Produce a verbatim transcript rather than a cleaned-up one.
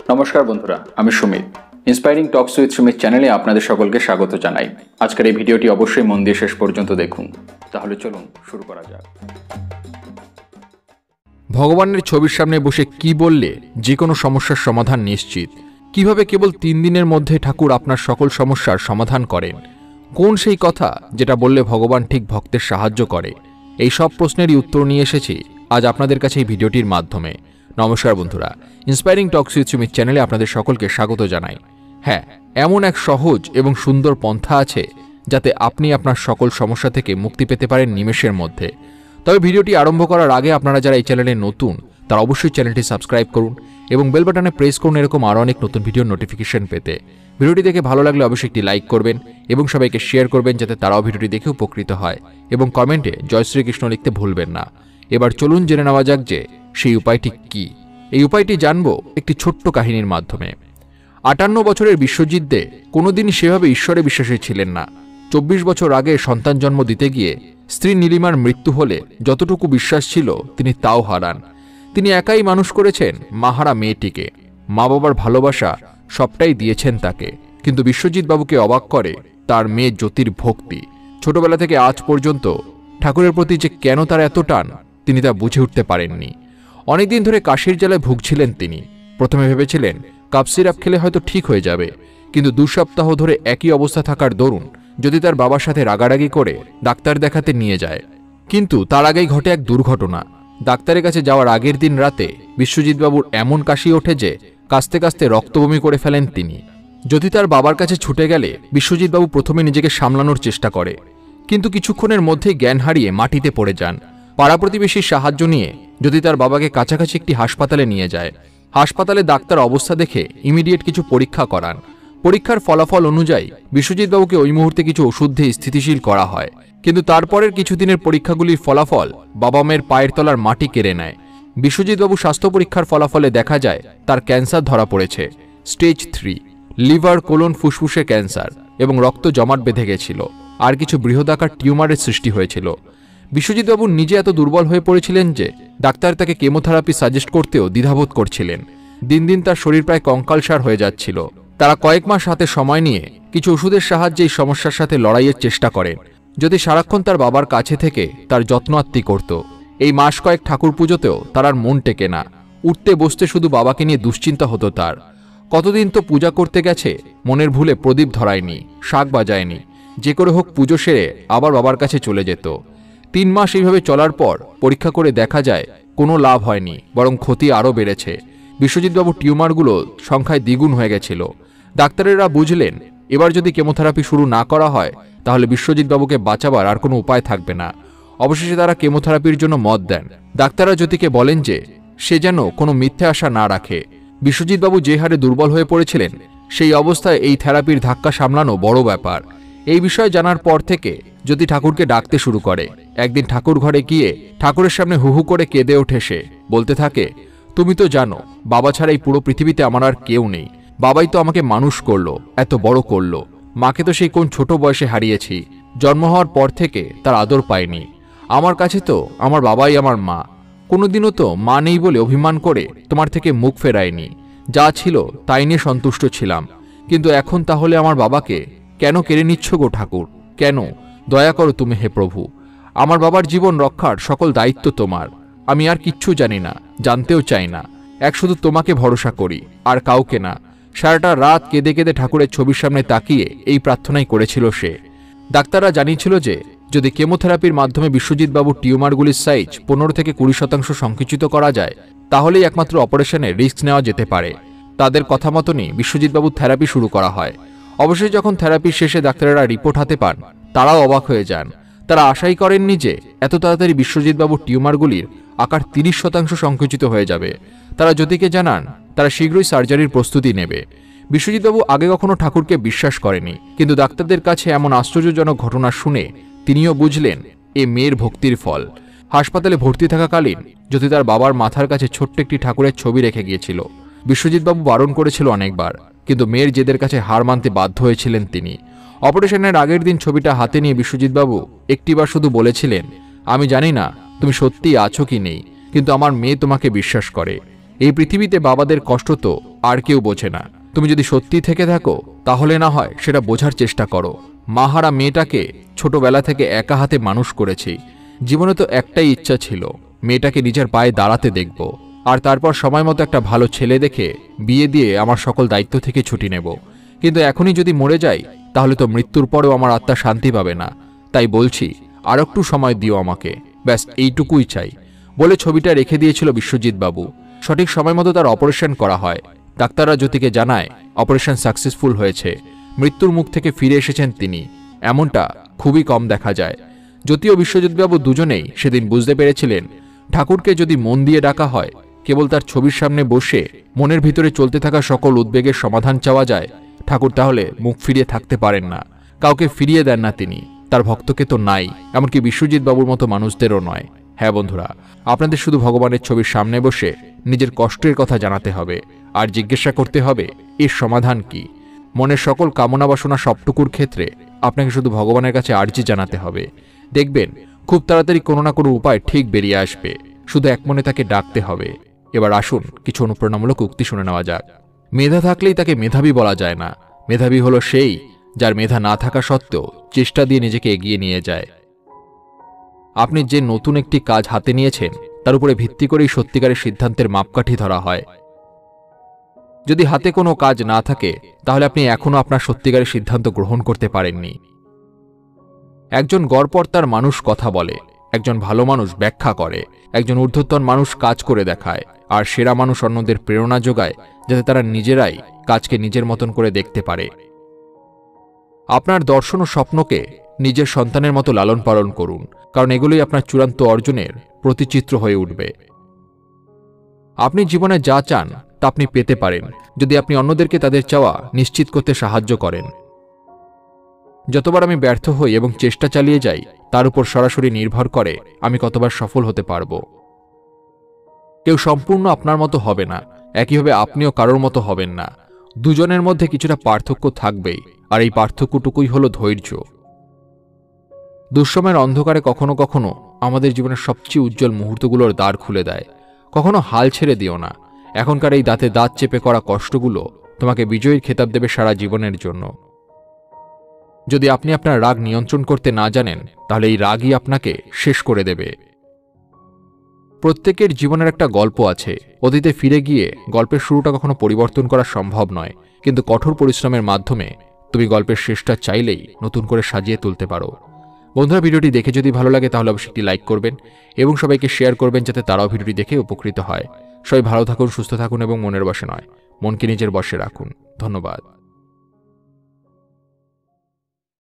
নমস্কার বন্ধুরা, আমি Sumit. Inspiring talks with Sumit চ্যানেলে আপনাদের সকলকে স্বাগত জানাই। আজকের এই ভিডিওটি অবশ্যই মন দিয়ে শেষ পর্যন্ত দেখুন। তাহলে চলুন শুরু করা যাক। ভগবানের ছবির সামনে বসে কি বললে যে কোনো সমস্যার সমাধান নিশ্চিত? কিভাবে কেবল তিন দিনের মধ্যে ঠাকুর আপনার সকল সমস্যার সমাধান করেন? কোন সেই কথা যেটা বললে ভগবান ঠিক ভক্তের সাহায্য করে? এই সব প্রশ্নেরই উত্তর নিয়ে এসেছি আজ আপনাদের কাছে এই ভিডিওটির মাধ্যমে। নমস্কার বন্ধুরা, ইন্সপায়ারিং টকস উইথ সুমিত চ্যানেলে আপনাদের সকলকে স্বাগত জানাই। হ্যাঁ, এমন এক সহজ এবং সুন্দর পন্থা আছে যাতে আপনি আপনার সকল সমস্যা থেকে মুক্তি পেতে পারেন নিমেষের মধ্যে। তবে ভিডিওটি আরম্ভ করার আগে আপনারা যারা এই চ্যানেলে নতুন তারা অবশ্যই চ্যানেলটি সাবস্ক্রাইব করুন এবং বেল বাটনে প্রেস করুন এরকম আরও অনেক নতুন ভিডিওর নোটিফিকেশন পেতে। ভিডিওটি দেখে ভালো লাগলে অবশ্যই একটি লাইক করবেন এবং সবাইকে শেয়ার করবেন যাতে তারাও ভিডিওটি দেখে উপকৃত হয়, এবং কমেন্টে জয় শ্রীকৃষ্ণ লিখতে ভুলবেন না। এবার চলুন জেনে নেওয়া যাক যে সেই উপায়টি কি। এই উপায়টি জানব একটি ছোট্ট কাহিনীর মাধ্যমে। আটান্ন বছরের বিশ্বজিৎ দে কোনোদিন সেভাবে ঈশ্বরে বিশ্বাসী ছিলেন না। চব্বিশ বছর আগে সন্তান জন্ম দিতে গিয়ে স্ত্রী নীলিমার মৃত্যু হলে যতটুকু বিশ্বাস ছিল তিনি তাও হারান। তিনি একাই মানুষ করেছেন মাহারা মেয়েটিকে। মা বাবার ভালোবাসা সবটাই দিয়েছেন তাকে, কিন্তু বিশ্বজিৎ বাবুকে অবাক করে তার মেয়ে জ্যোতির ভক্তি। ছোটবেলা থেকে আজ পর্যন্ত ঠাকুরের প্রতি যে কেন তার এত টান তিনি তা বুঝে উঠতে পারেননি। অনেকদিন ধরে কাশির জ্বালায় ভুগছিলেন তিনি। প্রথমে ভেবেছিলেন কাপ সিরাপ খেলে হয়তো ঠিক হয়ে যাবে, কিন্তু দু সপ্তাহ ধরে একই অবস্থা থাকার দরুন যদি তার বাবার সাথে রাগারাগি করে ডাক্তার দেখাতে নিয়ে যায়। কিন্তু তার আগেই ঘটে এক দুর্ঘটনা। ডাক্তারের কাছে যাওয়ার আগের দিন রাতে বিশ্বজিৎবাবুর এমন কাশি ওঠে যে কাস্তে কাস্তে রক্তবমি করে ফেলেন তিনি। যদি তার বাবার কাছে ছুটে গেলে বিশ্বজিৎবাবু প্রথমে নিজেকে সামলানোর চেষ্টা করে, কিন্তু কিছুক্ষণের মধ্যেই জ্ঞান হারিয়ে মাটিতে পড়ে যান। পাড়া প্রতিবেশীর সাহায্য নিয়ে যদি তার বাবাকে কাছাকাছি একটি হাসপাতালে নিয়ে যায়। হাসপাতালে ডাক্তার অবস্থা দেখে ইমিডিয়েট কিছু পরীক্ষা করান। পরীক্ষার ফলাফল অনুযায়ী বিশ্বজিৎবাবুকে ওই মুহূর্তে কিছু ওষুধ দিয়ে স্থিতিশীল করা হয়, কিন্তু তারপরের কিছুদিনের পরীক্ষাগুলির ফলাফল বাবা মায়ের পায়ের তলার মাটি কেড়ে নেয়। বিশ্বজিৎবাবু স্বাস্থ্য পরীক্ষার ফলাফলে দেখা যায় তার ক্যান্সার ধরা পড়েছে, স্টেজ থ্রি। লিভার, কোলন, ফুসফুসে ক্যান্সার এবং রক্ত জমাট বেঁধে গেছিল, আর কিছু বৃহদাকার টিউমারের সৃষ্টি হয়েছিল। বিশ্বজিৎবাবু নিজে এত দুর্বল হয়ে পড়েছিলেন যে ডাক্তার তাকে কেমোথেরাপি সাজেস্ট করতেও দ্বিধাবোধ করছিলেন। দিন দিন তার শরীর প্রায় কঙ্কালসার হয়ে যাচ্ছিল। তারা কয়েক মাস হাতে সময় নিয়ে কিছু ওষুধের সাহায্যে এই সমস্যার সাথে লড়াইয়ের চেষ্টা করেন। যদি সারাক্ষণ তার বাবার কাছে থেকে তার যত্ন আত্তি করত। এই মাস কয়েক ঠাকুর পুজোতেও তার আর মন টেকে না। উঠতে বসতে শুধু বাবাকে নিয়ে দুশ্চিন্তা হতো তার। কতদিন তো পূজা করতে গেছে, মনের ভুলে প্রদীপ ধরায়নি, শাক বাজায়নি। যে করে হোক পুজো সেরে আবার বাবার কাছে চলে যেত। তিন মাস এইভাবে চলার পর পরীক্ষা করে দেখা যায় কোনো লাভ হয়নি, বরং ক্ষতি আরও বেড়েছে। বিশ্বজিৎবাবু টিউমারগুলো সংখ্যায় দ্বিগুণ হয়ে গেছিল। ডাক্তারেরা বুঝলেন এবার যদি কেমোথেরাপি শুরু না করা হয় তাহলে বিশ্বজিৎবাবুকে বাঁচাবার আর কোনো উপায় থাকবে না। অবশেষে তারা কেমোথেরাপির জন্য মত দেন। ডাক্তাররা জ্যোতিকে বলেন যে সে যেন কোনো মিথ্যে আশা না রাখে। বিশ্বজিৎবাবু যে হারে দুর্বল হয়ে পড়েছিলেন সেই অবস্থায় এই থেরাপির ধাক্কা সামলানো বড় ব্যাপার। এই বিষয় জানার পর থেকে যদি ঠাকুরকে ডাকতে শুরু করে। একদিন ঠাকুর ঘরে গিয়ে ঠাকুরের সামনে হু হু করে কেঁদে ওঠে সে। বলতে থাকে, তুমি তো জানো বাবা ছাড়া এই পুরো পৃথিবীতে আমার আর কেউ নেই। বাবাই তো আমাকে মানুষ করলো, এত বড় করলো। মাকে তো সেই কোন ছোট বয়সে হারিয়েছি। জন্ম হওয়ার পর থেকে তার আদর পাইনি। আমার কাছে তো আমার বাবাই আমার মা। কোনোদিনও তো মা নেই বলে অভিমান করে তোমার থেকে মুখ ফেরায়নি। যা ছিল তাই নিয়ে সন্তুষ্ট ছিলাম, কিন্তু এখন তাহলে আমার বাবাকে কেন কেড়ে নিচ্ছ গো ঠাকুর? কেন? দয়া করো তুমি হে প্রভু। আমার বাবার জীবন রক্ষার সকল দায়িত্ব তোমার। আমি আর কিচ্ছু জানি না, জানতেও চাই না। এক শুধু তোমাকে ভরসা করি, আর কাউকে না। সারাটা রাত কেঁদে কেঁদে ঠাকুরের ছবির সামনে তাকিয়ে এই প্রার্থনাই করেছিল সে। ডাক্তাররা জানিয়েছিল যে যদি কেমোথেরাপির মাধ্যমে বিশ্বজিৎবাবুর টিউমারগুলির সাইজ পনেরো থেকে কুড়ি শতাংশ সংকুচিত করা যায় তাহলেই একমাত্র অপারেশনে রিস্ক নেওয়া যেতে পারে। তাদের কথা মতনই বিশ্বজিৎবাবুর থেরাপি শুরু করা হয়। অবশ্যই যখন থেরাপির শেষে ডাক্তারেরা রিপোর্ট হাতে পান তারাও অবাক হয়ে যান। তারা আশাই করেননি যে এত তাড়াতাড়ি বিশ্বজিৎবাবুর টিউমারগুলির আকার তিরিশ শতাংশ সংকুচিত হয়ে যাবে। তারা জ্যোতিকে জানান তারা শীঘ্রই সার্জারির প্রস্তুতি নেবে। বিশ্বজিৎবাবু আগে কখনো ঠাকুরকে বিশ্বাস করেনি, কিন্তু ডাক্তারদের কাছে এমন আশ্চর্যজনক ঘটনা শুনে তিনিও বুঝলেন এ মেয়ের ভক্তির ফল। হাসপাতালে ভর্তি থাকাকালীন জ্যোতি তার বাবার মাথার কাছে ছোট্ট একটি ঠাকুরের ছবি রেখে গিয়েছিল। বিশ্বজিৎবাবু বারণ করেছিল অনেকবার, কিন্তু মেয়ের জেদের কাছে হার মানতে বাধ্য হয়েছিলেন তিনি। অপারেশনের আগের দিন ছবিটা হাতে নিয়ে বিশ্বজিৎবাবু একটিবার শুধু বলেছিলেন, আমি জানি না তুমি সত্যি আছো কি নেই, কিন্তু আমার মেয়ে তোমাকে বিশ্বাস করে। এই পৃথিবীতে বাবাদের কষ্ট তো আর কেউ বোঝে না। তুমি যদি সত্যি থেকে থাকো তাহলে না হয় সেটা বোঝার চেষ্টা করো। মাহারা মেয়েটাকে ছোটবেলা থেকে একা হাতে মানুষ করেছি। জীবনে তো একটাই ইচ্ছা ছিল, মেয়েটাকে নিজের পায়ে দাঁড়াতে দেখব, আর তারপর সময় মতো একটা ভালো ছেলে দেখে বিয়ে দিয়ে আমার সকল দায়িত্ব থেকে ছুটি নেব। কিন্তু এখনই যদি মরে যাই তাহলে তো মৃত্যুর পরেও আমার আত্মা শান্তি পাবে না। তাই বলছি আর একটু সময় দিও আমাকে, ব্যাস এইটুকুই চাই বলে ছবিটা রেখে দিয়েছিল বিশ্বজিৎ বাবু। সঠিক সময় মতো তার অপারেশন করা হয়। ডাক্তাররা জ্যোতিকে জানায় অপারেশন সাকসেসফুল হয়েছে, মৃত্যুর মুখ থেকে ফিরে এসেছেন তিনি। এমনটা খুবই কম দেখা যায়। জ্যোতি ও বিশ্বজিৎবাবু দুজনেই সেদিন বুঝতে পেরেছিলেন ঠাকুরকে যদি মন দিয়ে ডাকা হয়, কেবল তার ছবির সামনে বসে মনের ভিতরে চলতে থাকা সকল উদ্বেগের সমাধান চাওয়া যায়, ঠাকুর তাহলে মুখ ফিরিয়ে থাকতে পারেন না। কাউকে ফিরিয়ে দেন না তিনি, তার ভক্তকে তো নাই, এমনকি বিশ্বজিৎ বাবুর মতো মানুষদেরও নয়। হ্যাঁ বন্ধুরা, আপনাদের শুধু ভগবানের ছবির সামনে বসে নিজের কষ্টের কথা জানাতে হবে আর জিজ্ঞাসা করতে হবে এর সমাধান কি। মনের সকল কামনা বাসনা সবটুকুর ক্ষেত্রে আপনাকে শুধু ভগবানের কাছে আর্জি জানাতে হবে। দেখবেন খুব তাড়াতাড়ি কোনো না কোনো উপায় ঠিক বেরিয়ে আসবে, শুধু এক মনে তাকে ডাকতে হবে। এবার আসুন কিছু অনুপ্রেরণামূলক উক্তি শুনে নেওয়া যাক। মেধা থাকলেই তাকে মেধাবী বলা যায় না। মেধাবী হলো সেই যার মেধা না থাকা সত্ত্বেও চেষ্টা দিয়ে নিজেকে এগিয়ে নিয়ে যায়। আপনি যে নতুন একটি কাজ হাতে নিয়েছেন তার উপরে ভিত্তি করেই সত্যিকারের সিদ্ধান্তের মাপকাঠি ধরা হয়। যদি হাতে কোনো কাজ না থাকে তাহলে আপনি এখনও আপনার সত্যিকারের সিদ্ধান্ত গ্রহণ করতে পারেননি। একজন গড়পড়তার মানুষ কথা বলে, একজন ভালো মানুষ ব্যাখ্যা করে, একজন ঊর্ধ্বতন মানুষ কাজ করে দেখায়, আর সেরা মানুষ অন্যদের প্রেরণা যোগায় যাতে তারা নিজেরাই কাজকে নিজের মতন করে দেখতে পারে। আপনার দর্শন ও স্বপ্নকে নিজের সন্তানের মতো লালন পালন করুন, কারণ এগুলোই আপনার চূড়ান্ত অর্জনের প্রতিচিত্র হয়ে উঠবে। আপনি জীবনে যা চান তা আপনি পেতে পারেন যদি আপনি অন্যদেরকে তাদের চাওয়া নিশ্চিত করতে সাহায্য করেন। যতবার আমি ব্যর্থ হই এবং চেষ্টা চালিয়ে যাই তার উপর সরাসরি নির্ভর করে আমি কতবার সফল হতে পারব। কেউ সম্পূর্ণ আপনার মতো হবে না, একইভাবে আপনিও কারোর মতো হবেন না। দুজনের মধ্যে কিছুটা পার্থক্য থাকবেই, আর এই পার্থক্যটুকুই হলো ধৈর্য। দুঃসময়ের অন্ধকারে কখনো কখনো আমাদের জীবনের সবচেয়ে উজ্জ্বল মুহূর্তগুলোর দ্বার খুলে দেয়। কখনো হাল ছেড়ে দিও না। এখনকার এই দাঁতে দাঁত চেপে করা কষ্টগুলো তোমাকে বিজয়ীর খেতাব দেবে সারা জীবনের জন্য। যদি আপনি আপনার রাগ নিয়ন্ত্রণ করতে না জানেন তাহলে এই রাগই আপনাকে শেষ করে দেবে। প্রত্যেকের জীবনের একটা গল্প আছে। অতীতে ফিরে গিয়ে গল্পের শুরুটা কখনো পরিবর্তন করা সম্ভব নয়, কিন্তু কঠোর পরিশ্রমের মাধ্যমে তুমি গল্পের শেষটা চাইলেই নতুন করে সাজিয়ে তুলতে পারো। বন্ধুরা, ভিডিওটি দেখে যদি ভালো লাগে তাহলে অবশ্যই একটি লাইক করবেন এবং সবাইকে শেয়ার করবেন যাতে তারাও ভিডিওটি দেখে উপকৃত হয়। সবাই ভালো থাকুন, সুস্থ থাকুন এবং মনের বশে নয়, মনকে নিজের বশে রাখুন। ধন্যবাদ।